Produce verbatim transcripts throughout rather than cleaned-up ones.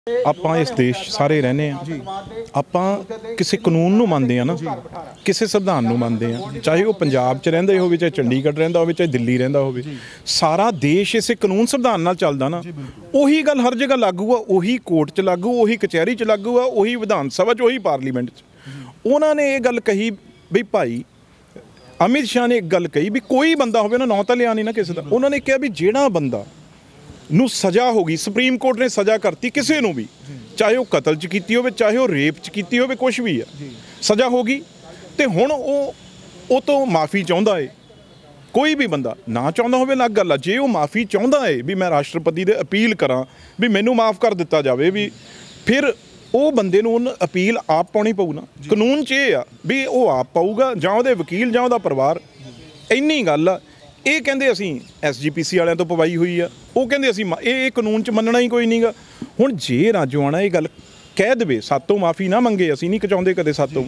ਆਪਾਂ ਇਸ ਦੇਸ਼ ਸਾਰੇ ਰਹਿੰਦੇ ਆ। ਆਪਾਂ ਕਿਸੇ ਕਾਨੂੰਨ ਨੂੰ ਮੰਨਦੇ ਆ ਨਾ, ਕਿਸੇ ਸੰਵਿਧਾਨ ਨੂੰ ਮੰਨਦੇ ਆ, ਚਾਹੇ ਉਹ ਪੰਜਾਬ 'ਚ ਰਹਿੰਦਾ ਹੋਵੇ, ਚਾਹੇ ਚੰਡੀਗੜ੍ਹ ਰਹਿੰਦਾ ਹੋਵੇ, ਚਾਹੇ ਦਿੱਲੀ ਰਹਿੰਦਾ ਹੋਵੇ। ਸਾਰਾ ਦੇਸ਼ ਇਸੇ ਕਾਨੂੰਨ ਸੰਵਿਧਾਨ ਨਾਲ ਚੱਲਦਾ ਨਾ। ਉਹੀ ਗੱਲ ਹਰ ਜਗ੍ਹਾ ਲਾਗੂ ਆ, ਉਹੀ ਕੋਰਟ 'ਚ ਲਾਗੂ, ਉਹੀ ਕਚਹਿਰੀ 'ਚ ਲਾਗੂ ਆ, ਉਹੀ ਵਿਧਾਨ ਸਭਾ 'ਚ, ਉਹੀ ਪਾਰਲੀਮੈਂਟ 'ਚ। ਉਹਨਾਂ ਨੇ ਇਹ ਗੱਲ ਕਹੀ ਵੀ ਭਾਈ ਅਮਿਤ ਸ਼ਾਹ ਨੇ ਇੱਕ ਗੱਲ ਕਹੀ ਵੀ ਕੋਈ ਬੰਦਾ ਹੋਵੇ, ਉਹਨਾਂ ਨਾਂ ਤਾਂ ਲਿਆ ਨਹੀਂ ਨਾ ਕਿਸੇ ਦਾ। ਉਹਨਾਂ ਨੇ ਕਿਹਾ ਵੀ ਜਿਹੜਾ ਬੰਦਾ ਨੂੰ ਸਜ਼ਾ ਹੋ ਗਈ, ਸੁਪਰੀਮ ਕੋਰਟ ਨੇ ਸਜ਼ਾ ਕਰਤੀ ਕਿਸੇ ਨੂੰ ਵੀ, ਚਾਹੇ ਉਹ ਕਤਲ 'ਚ ਕੀਤੀ ਹੋਵੇ, ਚਾਹੇ ਉਹ ਰੇਪ 'ਚ ਕੀਤੀ ਹੋਵੇ, ਕੁਛ ਵੀ ਆ, ਸਜ਼ਾ ਹੋ ਗਈ। ਤੇ ਹੁਣ ਉਹ ਉਹ ਤੋਂ ਮਾਫੀ ਚਾਹੁੰਦਾ ਏ। ਕੋਈ ਵੀ ਬੰਦਾ ਨਾ ਚਾਹੁੰਦਾ ਹੋਵੇ ਅਲੱਗ ਗੱਲ ਆ। ਜੇ ਉਹ ਮਾਫੀ ਚਾਹੁੰਦਾ ਏ ਵੀ ਮੈਂ ਰਾਸ਼ਟਰਪਤੀ ਦੇ ਅਪੀਲ ਕਰਾਂ ਵੀ ਮੈਨੂੰ ਮਾਫ ਕਰ ਦਿੱਤਾ ਜਾਵੇ, ਵੀ ਫਿਰ ਉਹ ਬੰਦੇ ਨੂੰ ਉਹਨੂੰ ਅਪੀਲ ਆਪ ਪਾਉਣੀ ਪਊ ਨਾ। ਕਾਨੂੰਨ 'ਚ ਇਹ ਆ ਵੀ ਉਹ ਆਪ ਪਾਊਗਾ, ਜਾਂ ਉਹਦੇ ਵਕੀਲ, ਜਾਂ ਉਹਦਾ ਪਰਿਵਾਰ। ਇੰਨੀ ਗੱਲ ਆ। ਇਹ ਕਹਿੰਦੇ ਅਸੀਂ ਐਸ ਜੀ ਪੀ ਸੀ ਵਾਲਿਆਂ ਤੋਂ ਪਵਾਈ ਹੋਈ ਆ, ਉਹ ਕਹਿੰਦੇ ਅਸੀਂ ਇਹ ਕਾਨੂੰਨ 'ਚ ਮੰਨਣਾ ਹੀ ਕੋਈ ਨਹੀਂ ਗਾ। ਹੁਣ ਜੇ ਰਾਜੋਆਣਾ ਇਹ ਗੱਲ ਕਹਿ ਦੇਵੇ ਸਾਤੋਂ ਮਾਫੀ ਨਾ ਮੰਗੇ, ਅਸੀਂ ਨਹੀਂ ਚਾਹੁੰਦੇ ਕਦੇ ਸਾਤੋਂ।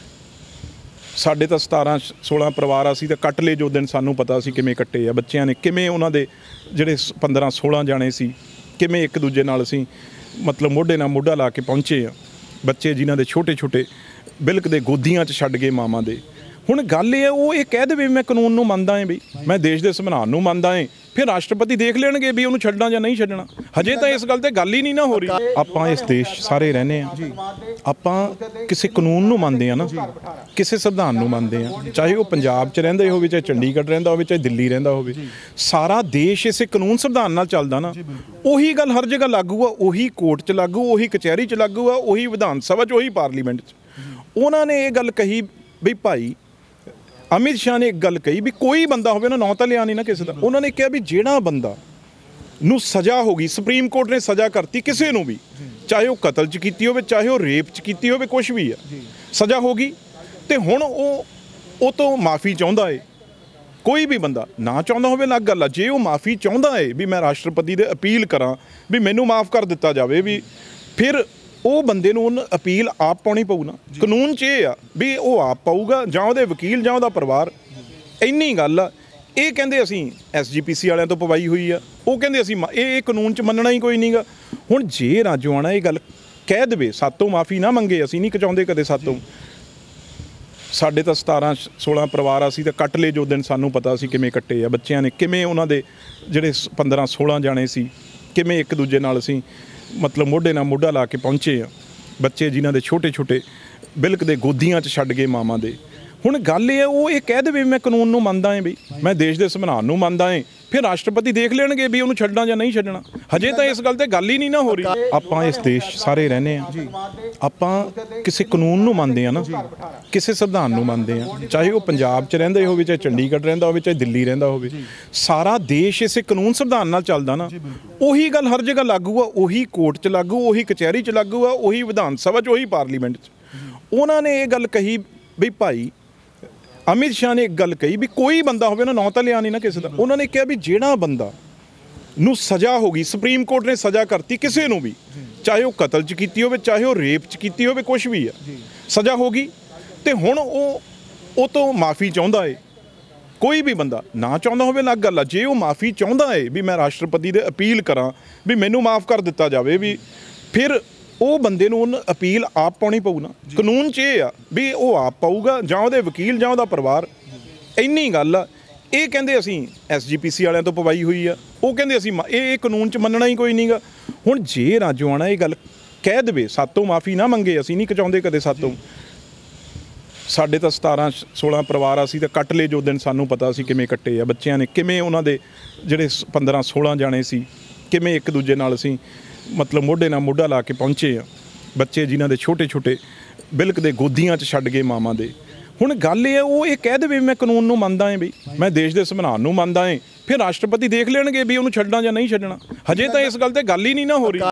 ਸਾਡੇ ਤਾਂ ਸਤਾਰਾਂ ਸੋਲਾਂ ਪਰਿਵਾਰ ਅਸੀਂ ਤਾਂ ਕੱਟ ਲਏ ਜੋ ਦਿਨ ਸਾਨੂੰ ਪਤਾ ਸੀ ਕਿਵੇਂ ਕੱਟੇ ਆ ਬੱਚਿਆਂ ਨੇ, ਕਿਵੇਂ ਉਹਨਾਂ ਦੇ ਜਿਹੜੇ ਪੰਦਰਾਂ ਸੋਲਾਂ ਜਾਣੇ ਸੀ, ਕਿਵੇਂ ਇੱਕ ਦੂਜੇ ਨਾਲ ਅਸੀਂ ਮਤਲਬ ਮੋਢੇ ਨਾਲ ਮੋਢਾ ਲਾ ਕੇ ਪਹੁੰਚੇ ਆ। ਬੱਚੇ ਜਿਨ੍ਹਾਂ ਦੇ ਛੋਟੇ ਛੋਟੇ ਬਿਲਕ ਦੇ ਗੋਦੀਆਂ 'ਚ ਛੱਡ ਗਏ ਮਾਵਾਂ ਦੇ। ਹੁਣ ਗੱਲ ਇਹ ਹੈ, ਉਹ ਇਹ ਕਹਿ ਦੇਵੇ ਮੈਂ ਕਾਨੂੰਨ ਨੂੰ ਮੰਨਦਾ ਹਾਂ, ਬਈ ਮੈਂ ਦੇਸ਼ ਦੇ ਸੰਵਿਧਾਨ ਨੂੰ ਮੰਨਦਾ ਹਾਂ, ਫਿਰ ਰਾਸ਼ਟਰਪਤੀ ਦੇਖ ਲੈਣਗੇ ਵੀ ਉਹਨੂੰ ਛੱਡਣਾ ਜਾਂ ਨਹੀਂ ਛੱਡਣਾ। ਹਜੇ ਤਾਂ ਇਸ ਗੱਲ ਤੇ ਗੱਲ ਹੀ ਨਹੀਂ ਨਾ ਹੋ ਰਹੀ। ਆਪਾਂ ਇਸ ਦੇਸ਼ ਸਾਰੇ ਰਹਿੰਦੇ ਆ। ਆਪਾਂ ਕਿਸੇ ਕਾਨੂੰਨ ਨੂੰ ਮੰਨਦੇ ਆ ਨਾ, ਕਿਸੇ ਸੰਵਿਧਾਨ ਨੂੰ ਮੰਨਦੇ ਆ, ਚਾਹੇ ਉਹ ਪੰਜਾਬ 'ਚ ਰਹਿੰਦਾ ਹੋਵੇ, ਚਾਹੇ ਚੰਡੀਗੜ੍ਹ ਰਹਿੰਦਾ ਹੋਵੇ, ਚਾਹੇ ਦਿੱਲੀ ਰਹਿੰਦਾ ਹੋਵੇ। ਸਾਰਾ ਦੇਸ਼ ਇਸੇ ਕਾਨੂੰਨ ਸੰਵਿਧਾਨ ਨਾਲ ਚੱਲਦਾ ਨਾ। ਉਹੀ ਗੱਲ ਹਰ ਜਗ੍ਹਾ ਲਾਗੂ ਆ, ਉਹੀ ਕੋਰਟ 'ਚ ਲਾਗੂ, ਉਹੀ ਕਚਹਿਰੀ 'ਚ ਲਾਗੂ ਆ, ਉਹੀ ਵਿਧਾਨ ਸਭਾ 'ਚ, ਉਹੀ ਪਾਰਲੀਮੈਂਟ 'ਚ। ਉਹਨਾਂ ਨੇ ਇਹ ਗੱਲ ਕਹੀ ਵੀ ਭਾਈ ਅਮਿਤ ਸ਼ਾਹ ਨੇ ਇੱਕ ਗੱਲ ਕਹੀ ਵੀ ਕੋਈ ਬੰਦਾ ਹੋਵੇ, ਉਹਨਾਂ ਨਾਂ ਤਾਂ ਲਿਆ ਨਹੀਂ ਨਾ ਕਿਸੇ ਦਾ। ਉਹਨਾਂ ਨੇ ਕਿਹਾ ਵੀ ਜਿਹੜਾ ਬੰਦਾ ਨੂੰ ਸਜ਼ਾ ਹੋ ਗਈ, ਸੁਪਰੀਮ ਕੋਰਟ ਨੇ ਸਜ਼ਾ ਕਰਤੀ ਕਿਸੇ ਨੂੰ ਵੀ, ਚਾਹੇ ਉਹ ਕਤਲ 'ਚ ਕੀਤੀ ਹੋਵੇ, ਚਾਹੇ ਉਹ ਰੇਪ 'ਚ ਕੀਤੀ ਹੋਵੇ, ਕੁਛ ਵੀ ਆ, ਸਜ਼ਾ ਹੋ ਗਈ। ਤੇ ਹੁਣ ਉਹ ਉਹ ਤੋਂ ਮਾਫੀ ਚਾਹੁੰਦਾ ਏ। ਕੋਈ ਵੀ ਬੰਦਾ ਨਾ ਚਾਹੁੰਦਾ ਹੋਵੇ ਅਲੱਗ ਗੱਲ ਆ। ਜੇ ਉਹ ਮਾਫੀ ਚਾਹੁੰਦਾ ਏ ਵੀ ਮੈਂ ਰਾਸ਼ਟਰਪਤੀ ਦੇ ਅਪੀਲ ਕਰਾਂ ਵੀ ਮੈਨੂੰ ਮਾਫ ਕਰ ਦਿੱਤਾ ਜਾਵੇ, ਵੀ ਫਿਰ ਉਹ ਬੰਦੇ ਨੂੰ ਉਹਨੂੰ ਅਪੀਲ ਆਪ ਪਾਉਣੀ ਪਊ ਨਾ। ਕਾਨੂੰਨ 'ਚ ਇਹ ਆ ਵੀ ਉਹ ਆਪ ਪਾਊਗਾ, ਜਾਂ ਉਹਦੇ ਵਕੀਲ, ਜਾਂ ਉਹਦਾ ਪਰਿਵਾਰ। ਇੰਨੀ ਗੱਲ ਆ। ਇਹ ਕਹਿੰਦੇ ਅਸੀਂ ਐਸ ਜੀ ਪੀ ਸੀ ਵਾਲਿਆਂ ਤੋਂ ਪਵਾਈ ਹੋਈ ਆ, ਉਹ ਕਹਿੰਦੇ ਅਸੀਂ ਇਹ ਕਾਨੂੰਨ 'ਚ ਮੰਨਣਾ ਹੀ ਕੋਈ ਨਹੀਂ ਗਾ। ਹੁਣ ਜੇ ਰਾਜੋਆਣਾ ਇਹ ਗੱਲ ਕਹਿ ਦੇਵੇ ਸਾਤੋਂ ਮਾਫੀ ਨਾ ਮੰਗੇ, ਅਸੀਂ ਨਹੀਂ ਚਾਹੁੰਦੇ ਕਦੇ ਸਾਤੋਂ। ਸਾਡੇ ਤਾਂ ਸਤਾਰਾਂ ਸੋਲਾਂ ਪਰਿਵਾਰ ਅਸੀਂ ਤਾਂ ਕੱਟ ਲਏ ਜੋ ਦਿਨ ਸਾਨੂੰ ਪਤਾ ਸੀ ਕਿਵੇਂ ਕੱਟੇ ਆ ਬੱਚਿਆਂ ਨੇ, ਕਿਵੇਂ ਉਹਨਾਂ ਦੇ ਜਿਹੜੇ ਪੰਦਰਾਂ ਸੋਲਾਂ ਜਾਣੇ ਸੀ, ਕਿਵੇਂ ਇੱਕ ਦੂਜੇ ਨਾਲ ਅਸੀਂ ਮਤਲਬ ਮੋਢੇ ਨਾਲ ਮੋਢਾ ਲਾ ਕੇ ਪਹੁੰਚੇ ਆ। ਬੱਚੇ ਜਿਨ੍ਹਾਂ ਦੇ ਛੋਟੇ ਛੋਟੇ ਬਿਲਕ ਦੇ ਗੋਦੀਆਂ 'ਚ ਛੱਡ ਗਏ ਮਾਵਾਂ ਦੇ। ਹੁਣ ਗੱਲ ਇਹ ਹੈ, ਉਹ ਇਹ ਕਹਿ ਦੇਵੇ ਮੈਂ ਕਾਨੂੰਨ ਨੂੰ ਮੰਨਦਾ ਹਾਂ, ਬਈ ਮੈਂ ਦੇਸ਼ ਦੇ ਸੰਵਿਧਾਨ ਨੂੰ ਮੰਨਦਾ ਹਾਂ, ਫਿਰ ਰਾਸ਼ਟਰਪਤੀ ਦੇਖ ਲੈਣਗੇ ਵੀ ਉਹਨੂੰ ਛੱਡਣਾ ਜਾਂ ਨਹੀਂ ਛੱਡਣਾ। ਹਜੇ ਤਾਂ ਇਸ ਗੱਲ ਤੇ ਗੱਲ ਹੀ ਨਹੀਂ ਨਾ ਹੋ ਰਹੀ। ਆਪਾਂ ਇਸ ਦੇਸ਼ ਸਾਰੇ ਰਹਿੰਦੇ ਆ। ਆਪਾਂ ਕਿਸੇ ਕਾਨੂੰਨ ਨੂੰ ਮੰਨਦੇ ਆ ਨਾ, ਕਿਸੇ ਸੰਵਿਧਾਨ ਨੂੰ ਮੰਨਦੇ ਆ, ਚਾਹੇ ਉਹ ਪੰਜਾਬ 'ਚ ਰਹਿੰਦਾ ਹੋਵੇ, ਚਾਹੇ ਚੰਡੀਗੜ੍ਹ ਰਹਿੰਦਾ ਹੋਵੇ, ਚਾਹੇ ਦਿੱਲੀ ਰਹਿੰਦਾ ਹੋਵੇ। ਸਾਰਾ ਦੇਸ਼ ਇਸੇ ਕਾਨੂੰਨ ਸੰਵਿਧਾਨ ਨਾਲ ਚੱਲਦਾ ਨਾ। ਉਹੀ ਗੱਲ ਹਰ ਜਗ੍ਹਾ ਲਾਗੂ ਆ, ਉਹੀ ਕੋਰਟ 'ਚ ਲਾਗੂ, ਉਹੀ ਕਚਹਿਰੀ 'ਚ ਲਾਗੂ ਆ, ਉਹੀ ਵਿਧਾਨ ਸਭਾ 'ਚ, ਉਹੀ ਪਾਰਲੀਮੈਂਟ 'ਚ। ਉਹਨਾਂ ਨੇ ਇਹ ਗੱਲ ਕਹੀ ਵੀ ਭਾਈ ਅਮਿਤ ਸ਼ਾਹ ਨੇ ਇੱਕ ਗੱਲ ਕਹੀ ਵੀ ਕੋਈ ਬੰਦਾ ਹੋਵੇ, ਉਹਨਾਂ ਨਾਂ ਤਾਂ ਲਿਆ ਨਹੀਂ ਨਾ ਕਿਸੇ ਦਾ। ਉਹਨਾਂ ਨੇ ਕਿਹਾ ਵੀ ਜਿਹੜਾ ਬੰਦਾ ਨੂੰ ਸਜ਼ਾ ਹੋ ਗਈ, ਸੁਪਰੀਮ ਕੋਰਟ ਨੇ ਸਜ਼ਾ ਕਰਤੀ ਕਿਸੇ ਨੂੰ ਵੀ, ਚਾਹੇ ਉਹ ਕਤਲ 'ਚ ਕੀਤੀ ਹੋਵੇ, ਚਾਹੇ ਉਹ ਰੇਪ 'ਚ ਕੀਤੀ ਹੋਵੇ, ਕੁਛ ਵੀ ਆ, ਸਜ਼ਾ ਹੋ ਗਈ। ਤੇ ਹੁਣ ਉਹ ਉਹ ਤੋਂ ਮਾਫੀ ਚਾਹੁੰਦਾ ਏ। ਕੋਈ ਵੀ ਬੰਦਾ ਨਾ ਚਾਹੁੰਦਾ ਹੋਵੇ ਅਲੱਗ ਗੱਲ ਆ। ਜੇ ਉਹ ਮਾਫੀ ਚਾਹੁੰਦਾ ਏ ਵੀ ਮੈਂ ਰਾਸ਼ਟਰਪਤੀ ਦੇ ਅਪੀਲ ਕਰਾਂ ਵੀ ਮੈਨੂੰ ਮਾਫ ਕਰ ਦਿੱਤਾ ਜਾਵੇ, ਵੀ ਫਿਰ ਉਹ ਬੰਦੇ ਨੂੰ ਉਹਨੂੰ ਅਪੀਲ ਆਪ ਪਾਉਣੀ ਪਊ ਨਾ। ਕਾਨੂੰਨ 'ਚ ਇਹ ਆ ਵੀ ਉਹ ਆਪ ਪਾਊਗਾ, ਜਾਂ ਉਹਦੇ ਵਕੀਲ, ਜਾਂ ਉਹਦਾ ਪਰਿਵਾਰ। ਇੰਨੀ ਗੱਲ ਆ। ਇਹ ਕਹਿੰਦੇ ਅਸੀਂ ਐਸ ਜੀ ਪੀ ਸੀ ਵਾਲਿਆਂ ਤੋਂ ਪਵਾਈ ਹੋਈ ਆ, ਉਹ ਕਹਿੰਦੇ ਅਸੀਂ ਇਹ ਕਾਨੂੰਨ 'ਚ ਮੰਨਣਾ ਹੀ ਕੋਈ ਨਹੀਂ ਗਾ। ਹੁਣ ਜੇ ਰਾਜੋਆਣਾ ਇਹ ਗੱਲ ਕਹਿ ਦੇਵੇ ਸਾਤੋਂ ਮਾਫੀ ਨਾ ਮੰਗੇ, ਅਸੀਂ ਨਹੀਂ ਚਾਹੁੰਦੇ ਕਦੇ ਸਾਤੋਂ। ਸਾਡੇ ਤਾਂ ਸਤਾਰਾਂ ਸੋਲਾਂ ਪਰਿਵਾਰ ਅਸੀਂ ਤਾਂ ਕੱਟ ਲਏ ਜੋ ਦਿਨ ਸਾਨੂੰ ਪਤਾ ਸੀ ਕਿਵੇਂ ਕੱਟੇ ਆ ਬੱਚਿਆਂ ਨੇ, ਕਿਵੇਂ ਉਹਨਾਂ ਦੇ ਜਿਹੜੇ ਪੰਦਰਾਂ ਸੋਲਾਂ ਜਾਣੇ ਸੀ, ਕਿਵੇਂ ਇੱਕ ਦੂਜੇ ਨਾਲ ਅਸੀਂ ਮਤਲਬ ਮੋਢੇ ਨਾਲ ਮੋਢਾ ਲਾ ਕੇ ਪਹੁੰਚੇ ਆ। ਬੱਚੇ ਜਿਨ੍ਹਾਂ ਦੇ ਛੋਟੇ ਛੋਟੇ ਬਿਲਕ ਦੇ ਗੋਦੀਆਂ 'ਚ ਛੱਡ ਗਏ ਮਾਵਾਂ ਦੇ। ਹੁਣ ਗੱਲ ਇਹ ਹੈ, ਉਹ ਇਹ ਕਹਿ ਦੇਵੇ ਮੈਂ ਕਾਨੂੰਨ ਨੂੰ ਮੰਨਦਾ ਹਾਂ, ਬਈ ਮੈਂ ਦੇਸ਼ ਦੇ ਸੰਵਿਧਾਨ ਨੂੰ ਮੰਨਦਾ ਹਾਂ, ਫਿਰ ਰਾਸ਼ਟਰਪਤੀ ਦੇਖ ਲੈਣਗੇ ਵੀ ਉਹਨੂੰ ਛੱਡਣਾ ਜਾਂ ਨਹੀਂ ਛੱਡਣਾ। ਹਜੇ ਤਾਂ ਇਸ ਗੱਲ ਤੇ ਗੱਲ ਹੀ ਨਹੀਂ ਨਾ ਹੋ ਰਹੀ।